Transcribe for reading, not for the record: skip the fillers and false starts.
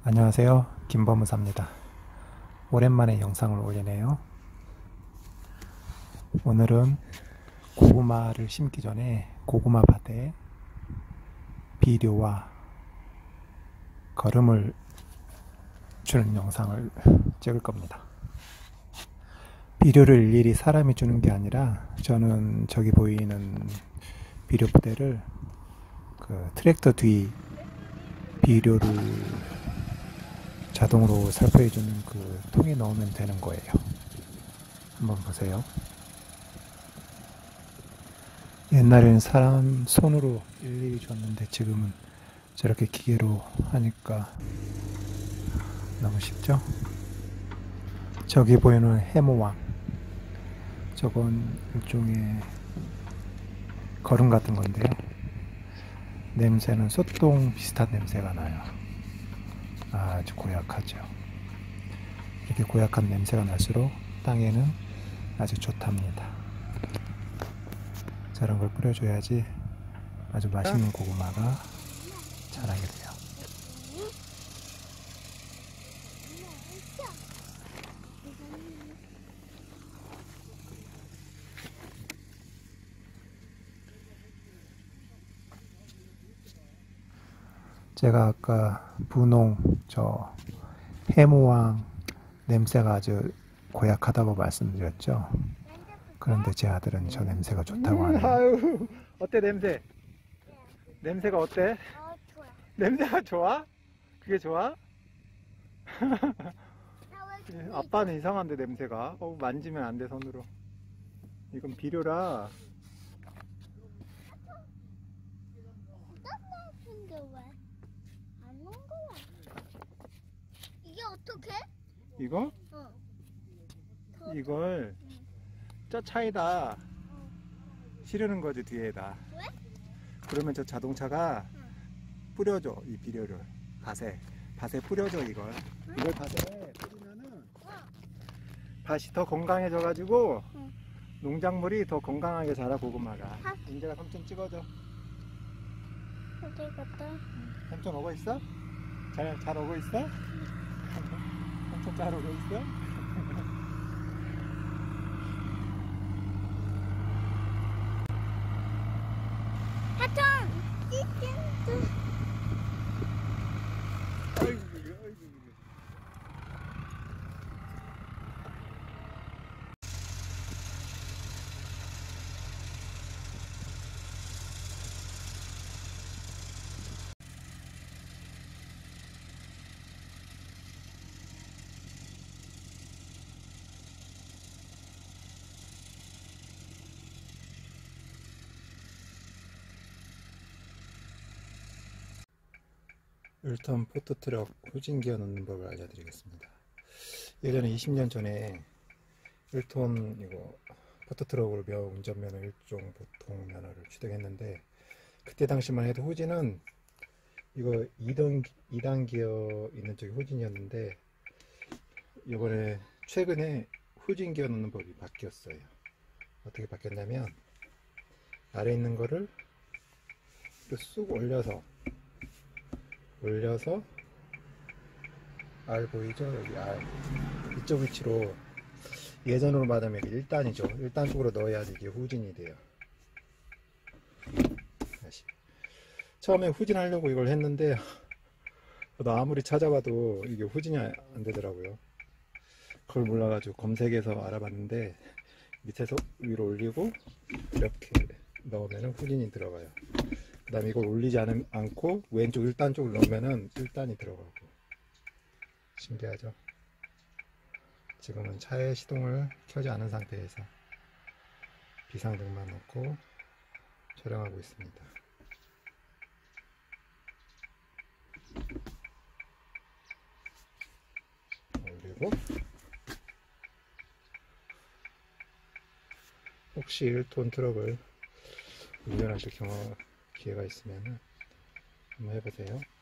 안녕하세요. 김범무사입니다. 오랜만에 영상을 올리네요. 오늘은 고구마를 심기 전에 고구마 밭에 비료와 거름을 주는 영상을 찍을 겁니다. 비료를 일일이 사람이 주는 게 아니라 저는 저기 보이는 비료 부대를 트랙터 뒤 비료를 자동으로 살포해주는 통에 넣으면 되는 거예요. 한번 보세요. 옛날에는 사람 손으로 일일이 줬는데 지금은 저렇게 기계로 하니까 너무 쉽죠? 저기 보이는 해모왕, 저건 일종의 거름 같은 건데요. 냄새는 솥동 비슷한 냄새가 나요. 아주 고약하죠. 이렇게 고약한 냄새가 날수록 땅에는 아주 좋답니다. 저런 걸 뿌려줘야지 아주 맛있는 고구마가 자라게 돼요. 제가 아까 분홍 해무왕 냄새가 아주 고약하다고 말씀드렸죠. 그런데 제 아들은 저 냄새가 좋다고 하네요. 아유, 어때 냄새? 냄새가 어때? 좋아. 냄새가 좋아? 그게 좋아? 아빠는 이상한데 냄새가. 만지면 안 돼 손으로. 이건 비료라. 근데 왜? 안 온 거야? 이게 어떻게? 이거? 이걸 저 차에다 실으는 거지 뒤에다. 왜? 그러면 저 자동차가 뿌려줘 이 비료를 밭에 뿌려줘 이걸 밭에 뿌리면은 밭이 더 건강해져가지고 농작물이 더 건강하게 자라 고구마가. 인제가 삼촌 찍어줘. 어디 갔다? 삼촌 오고 있어? 잘 오고 있어? 삼촌 잘 오고 있어? 하천! 찌찐! 아이고. 율턴 포트트럭 후진기어 넣는 법을 알려드리겠습니다. 예전에 20년 전에 1톤 이거 포트트럭으로 운전면허 1종 보통 면허를 취득했는데, 그때 당시만 해도 후진은 이거 2단 기어 있는 쪽이 후진이었는데, 이번에 최근에 후진 기어 넣는 법이 바뀌었어요. 어떻게 바뀌었냐면, 아래 있는 거를 쑥 올려서 R 보이죠? 여기 R 이쪽 위치로, 예전으로 말하면 1단이죠 1단 쪽으로 넣어야지 이게 후진이 돼요. 다시 처음에 후진하려고 이걸 했는데 나 아무리 찾아봐도 이게 후진이 안 되더라고요. 그걸 몰라가지고 검색해서 알아봤는데, 밑에서 위로 올리고 이렇게 넣으면 후진이 들어가요. 그 다음에 이걸 올리지 않고 왼쪽 1단 쪽을 넣으면 1단이 들어가고. 신기하죠? 지금은 차의 시동을 켜지 않은 상태에서 비상등만 넣고 촬영하고 있습니다. 올리고, 혹시 1톤 트럭을 운전하실 기회가 있으면 한번 해보세요.